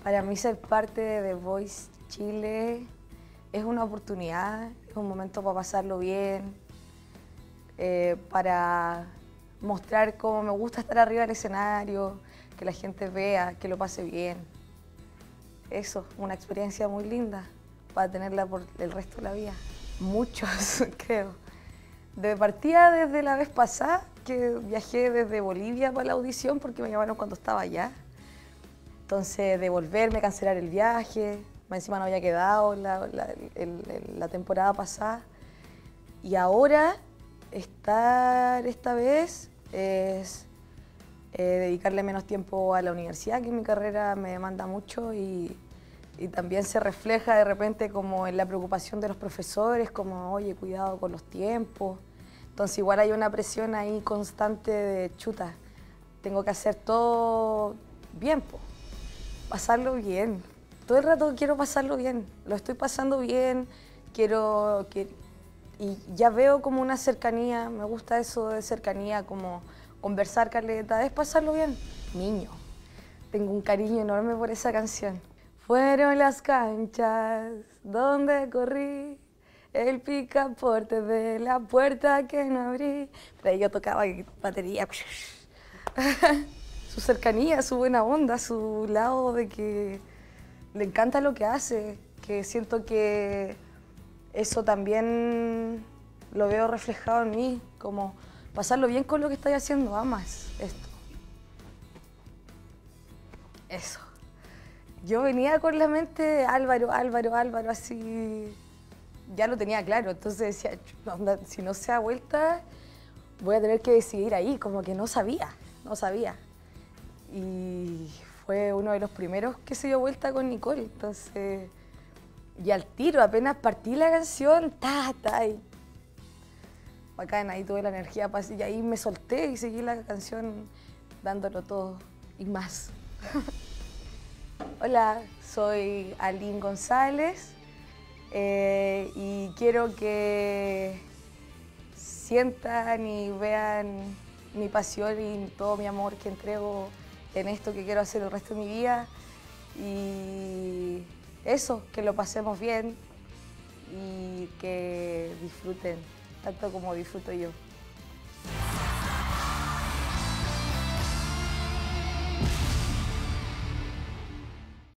Para mí ser parte de The Voice Chile es una oportunidad, es un momento para pasarlo bien, para mostrar cómo me gusta estar arriba del escenario, que la gente vea, que lo pase bien. Eso, una experiencia muy linda para tenerla por el resto de la vida. Muchos, creo. De partida desde la vez pasada, que viajé desde Bolivia para la audición porque me llamaron cuando estaba allá. Entonces, de volverme, cancelar el viaje, más encima no había quedado la temporada pasada. Y ahora, estar esta vez es dedicarle menos tiempo a la universidad, que mi carrera me demanda mucho y también se refleja de repente como en la preocupación de los profesores, como, oye, cuidado con los tiempos. Entonces igual hay una presión ahí constante de chuta, tengo que hacer todo bien, po. Pasarlo bien. Todo el rato quiero pasarlo bien, lo estoy pasando bien, y ya veo como una cercanía, me gusta eso de cercanía, como conversar caleta, es pasarlo bien. Niño, tengo un cariño enorme por esa canción. Fueron las canchas donde corrí, el picaporte de la puerta que no abrí. Pero ahí yo tocaba batería. Su cercanía, su buena onda, su lado de que le encanta lo que hace, que siento que eso también lo veo reflejado en mí, como pasarlo bien con lo que estoy haciendo, amas esto. Eso. Yo venía con la mente de Álvaro, así, ya lo tenía claro, entonces decía, "No, si no se da vuelta, voy a tener que decidir ahí", como que no sabía. Y fue uno de los primeros que se dio vuelta con Nicole, entonces, y al tiro, apenas partí la canción, y bacán, ahí tuve la energía, y ahí me solté y seguí la canción dándolo todo y más. Hola, soy Aline González y quiero que sientan y vean mi pasión y todo mi amor que entrego en esto que quiero hacer el resto de mi vida. Y eso, que lo pasemos bien y que disfruten, tanto como disfruto yo.